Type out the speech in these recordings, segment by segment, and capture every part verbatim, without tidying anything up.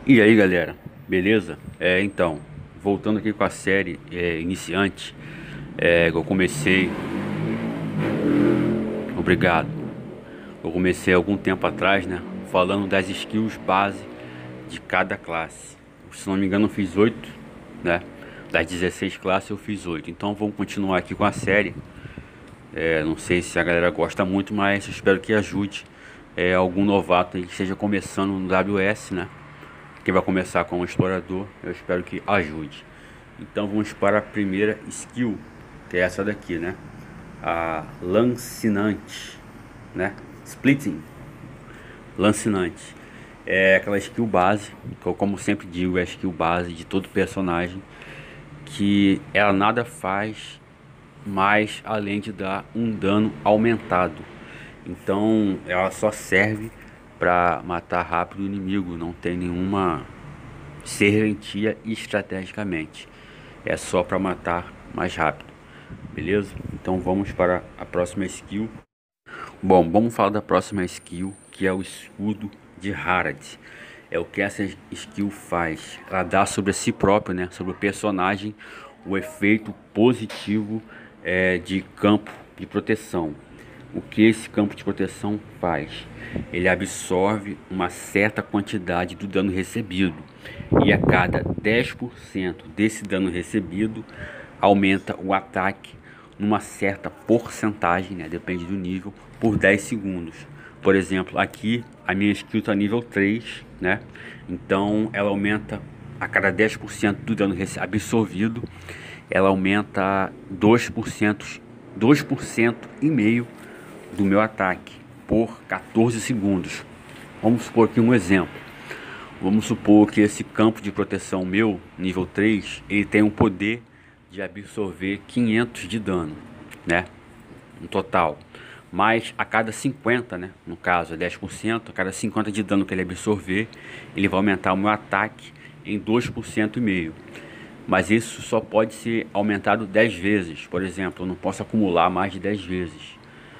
E aí galera, beleza? É, então, voltando aqui com a série é, iniciante, é, que eu comecei, obrigado, eu comecei algum tempo atrás, né, falando das skills base de cada classe. Se não me engano eu fiz oito, né, das dezesseis classes eu fiz oito. Então vamos continuar aqui com a série. É, não sei se a galera gosta muito, mas eu espero que ajude é, algum novato aí que esteja começando no W S, né? Quem vai começar com um explorador, eu espero que ajude. Então vamos para a primeira skill, que é essa daqui, né? A lancinante, né? Splitting, lancinante. É aquela skill base, que eu, como sempre digo, é a skill base de todo personagem, que ela nada faz mais além de dar um dano aumentado. Então ela só serve para matar rápido o inimigo, não tem nenhuma serventia estrategicamente. É só para matar mais rápido, beleza? Então vamos para a próxima skill. Bom, vamos falar da próxima skill, que é o escudo de Harad. É o que essa skill faz. Ela dá sobre si próprio, né? Sobre o personagem, o efeito positivo é, de campo de proteção. O que esse campo de proteção faz? Ele absorve uma certa quantidade do dano recebido, e a cada dez por cento desse dano recebido aumenta o ataque numa certa porcentagem, né, depende do nível, por dez segundos. Por exemplo, aqui a minha skill está nível três, né? Então ela aumenta a cada dez por cento do dano absorvido, ela aumenta dois por cento, dois por cento e meio do meu ataque por quatorze segundos. Vamos supor aqui um exemplo. Vamos supor que esse campo de proteção meu, nível três, ele tem um poder de absorver quinhentos de dano, né? No total. Mas a cada cinquenta, né? No caso é dez por cento, a cada cinquenta de dano que ele absorver, ele vai aumentar o meu ataque em dois por cento e meio. Mas isso só pode ser aumentado dez vezes. Por exemplo, eu não posso acumular mais de dez vezes.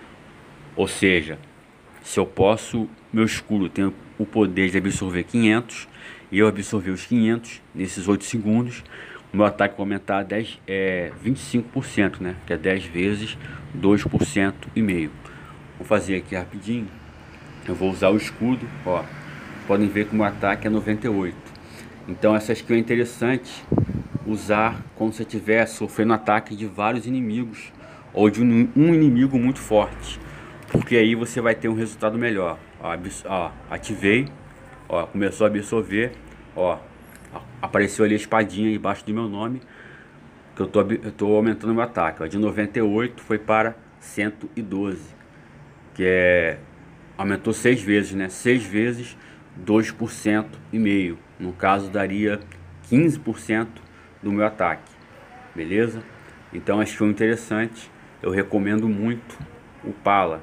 Ou seja, se eu posso, meu escudo tem o poder de absorver quinhentos, e eu absorver os quinhentos nesses oito segundos, o meu ataque vai aumentar dez, é, vinte e cinco por cento, né? Que é dez vezes dois por cento e meio. Vou fazer aqui rapidinho. Eu vou usar o escudo, ó. Podem ver que o meu ataque é noventa e oito. Então essa skill é interessante usar quando você estiver sofrendo ataque de vários inimigos, ou de um, um inimigo muito forte, porque aí você vai ter um resultado melhor. Ó, ó, ativei, ó, começou a absorver, ó, apareceu ali a espadinha embaixo do meu nome, que eu tô, eu tô aumentando meu ataque, ó, de noventa e oito foi para cento e doze, que é, aumentou seis vezes, né? seis vezes dois por cento e meio, no caso daria quinze por cento do meu ataque, beleza? Então acho que foi interessante, eu recomendo muito upá-la.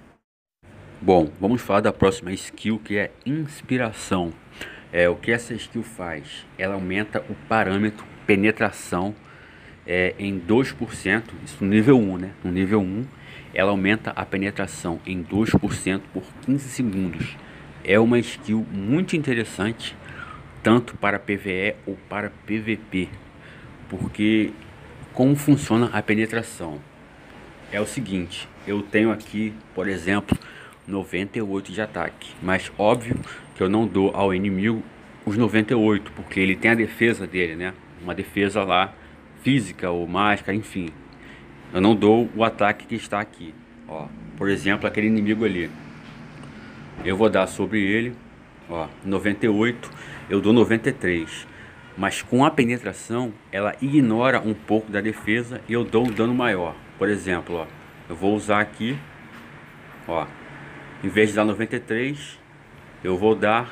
Bom, vamos falar da próxima skill, que é inspiração. É, o que essa skill faz? Ela aumenta o parâmetro penetração é, em dois por cento, isso no nível um, né? No nível um, ela aumenta a penetração em dois por cento por quinze segundos. É uma skill muito interessante, tanto para P V E ou para P V P. Porque como funciona a penetração? É o seguinte, eu tenho aqui, por exemplo, noventa e oito de ataque, mas óbvio que eu não dou ao inimigo os noventa e oito, porque ele tem a defesa dele, né? Uma defesa lá física ou mágica, enfim. Eu não dou o ataque que está aqui, ó. Por exemplo, aquele inimigo ali. Eu vou dar sobre ele, ó, noventa e oito, eu dou noventa e três. Mas com a penetração, ela ignora um pouco da defesa e eu dou um dano maior. Por exemplo, ó, eu vou usar aqui, ó, em vez de dar noventa e três, eu vou dar,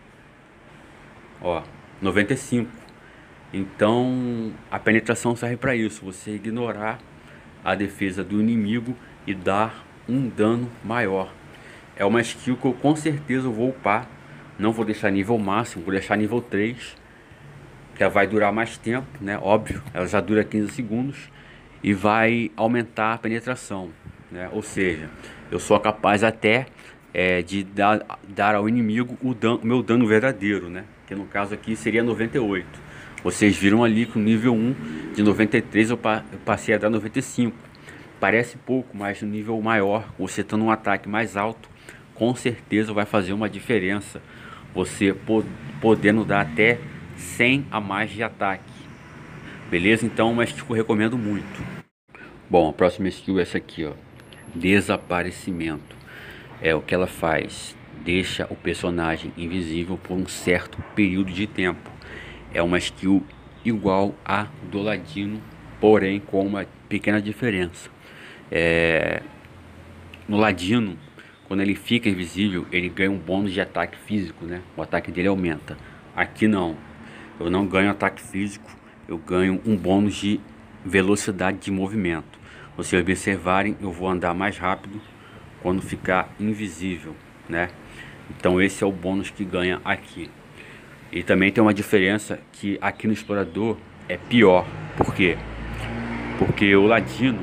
ó, noventa e cinco. Então, a penetração serve para isso, você ignorar a defesa do inimigo e dar um dano maior. É uma skill que eu com certeza vou upar. Não vou deixar nível máximo, vou deixar nível três, que vai durar mais tempo, né? Óbvio, ela já dura quinze segundos e vai aumentar a penetração, né? Ou seja, eu sou capaz até é, de dar, dar ao inimigo o, dano, o meu dano verdadeiro, né? Que no caso aqui seria noventa e oito. Vocês viram ali que o nível um de noventa e três eu, pa eu passei a dar noventa e cinco. Parece pouco, mas no nível maior, você estando um ataque mais alto, com certeza vai fazer uma diferença. Você po podendo dar até cem a mais de ataque. Beleza? Então, uma skill que eu recomendo muito. Bom, a próxima skill é essa aqui, ó. Desaparecimento. É o que ela faz. Deixa o personagem invisível por um certo período de tempo. É uma skill igual a do Ladino, porém com uma pequena diferença. É... No Ladino, quando ele fica invisível, ele ganha um bônus de ataque físico, né? O ataque dele aumenta. Aqui não. Eu não ganho ataque físico, eu ganho um bônus de velocidade de movimento. Vocês observarem, eu vou andar mais rápido quando ficar invisível, né? Então esse é o bônus que ganha aqui. E também tem uma diferença que aqui no explorador é pior. Por quê? Porque o Ladino,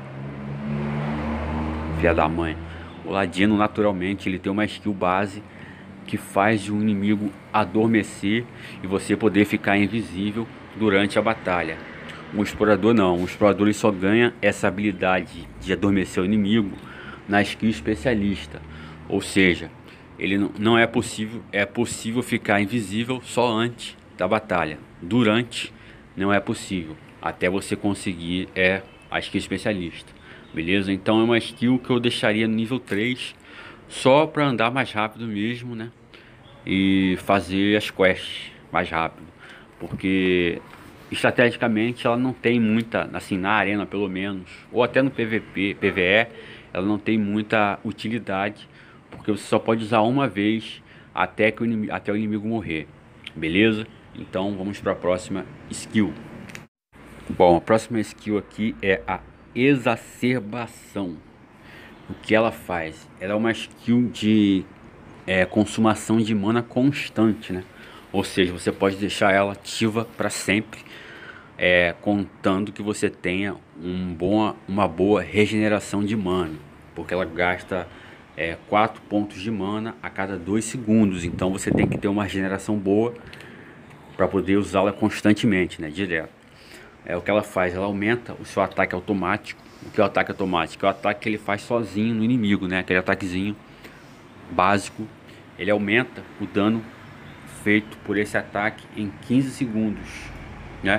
filha da mãe, o Ladino naturalmente ele tem uma skill base que faz de um inimigo adormecer e você poder ficar invisível durante a batalha. O explorador não, o explorador ele só ganha essa habilidade de adormecer o inimigo na skill especialista, ou seja, ele não, não é possível, é possível ficar invisível só antes da batalha. Durante não é possível, até você conseguir é a skill especialista, beleza? Então é uma skill que eu deixaria no nível três, só para andar mais rápido mesmo, né? E fazer as quests mais rápido, porque estrategicamente ela não tem muita, assim, na arena pelo menos, ou até no P V P, P V E, ela não tem muita utilidade, porque você só pode usar uma vez até, que o inimigo, até o inimigo morrer, beleza? Então vamos para a próxima skill. Bom, a próxima skill aqui é a exacerbação. O que ela faz? Ela é uma skill de é, consumação de mana constante, né? Ou seja, você pode deixar ela ativa para sempre, é, contando que você tenha um bom, uma boa regeneração de mana, porque ela gasta é, quatro pontos de mana a cada dois segundos. Então você tem que ter uma regeneração boa para poder usá-la constantemente, né? Direto. É o que ela faz, ela aumenta o seu ataque automático. O que é o ataque automático? É o ataque que ele faz sozinho no inimigo, né? Aquele ataquezinho básico. Ele aumenta o dano feito por esse ataque em quinze segundos, né?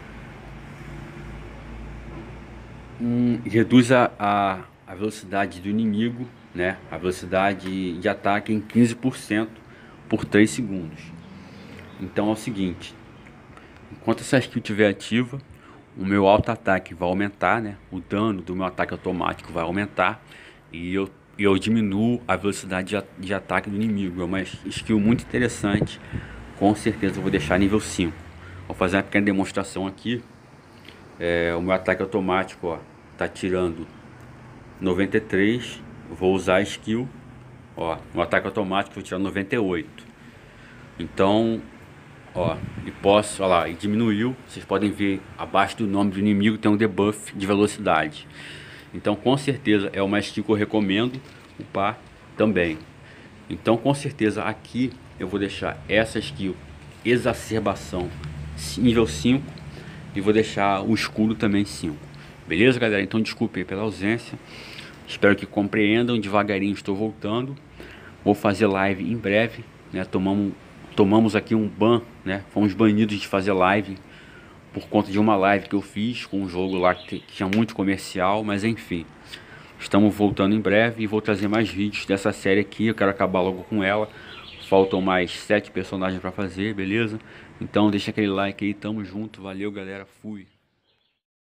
Hum, reduz a, a, a velocidade do inimigo, né? A velocidade de ataque em quinze por cento por três segundos. Então é o seguinte, enquanto essa skill estiver ativa, o meu auto-ataque vai aumentar, né? O dano do meu ataque automático vai aumentar e eu, eu diminuo a velocidade de, de ataque do inimigo. É uma skill muito interessante, com certeza eu vou deixar nível cinco. Vou fazer uma pequena demonstração aqui. É, o meu ataque automático, ó, tá tirando noventa e três, vou usar a skill, ó, no ataque automático vou tirar noventa e oito. Então, ó, e posso, ó lá, e diminuiu. Vocês podem ver abaixo do nome do inimigo tem um debuff de velocidade. Então com certeza é uma skill que eu recomendo upar também. Então com certeza aqui eu vou deixar essa skill exacerbação nível cinco e vou deixar o escudo também cinco. Beleza, galera? Então desculpe aí pela ausência, espero que compreendam. Devagarinho estou voltando, vou fazer live em breve, né? Tomamos Tomamos aqui um ban, né? Fomos banidos de fazer live por conta de uma live que eu fiz com um jogo lá que tinha muito comercial, mas enfim. Estamos voltando em breve e vou trazer mais vídeos dessa série aqui. Eu quero acabar logo com ela. Faltam mais sete personagens para fazer, beleza? Então deixa aquele like aí, tamo junto, valeu galera, fui!